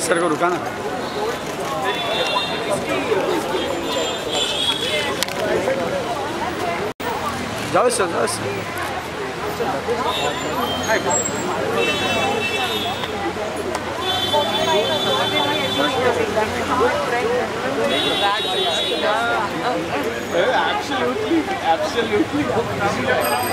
Sir को रुका ना। जाओ सर, जाओ सर। Absolutely, absolutely.